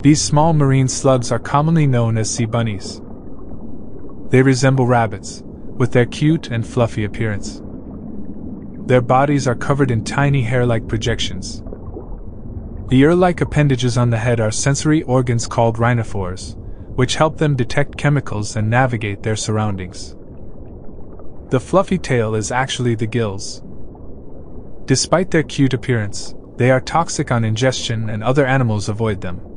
These small marine slugs are commonly known as sea bunnies. They resemble rabbits, with their cute and fluffy appearance. Their bodies are covered in tiny hair-like projections. The ear-like appendages on the head are sensory organs called rhinophores, which help them detect chemicals and navigate their surroundings. The fluffy tail is actually the gills. Despite their cute appearance, they are toxic on ingestion and other animals avoid them.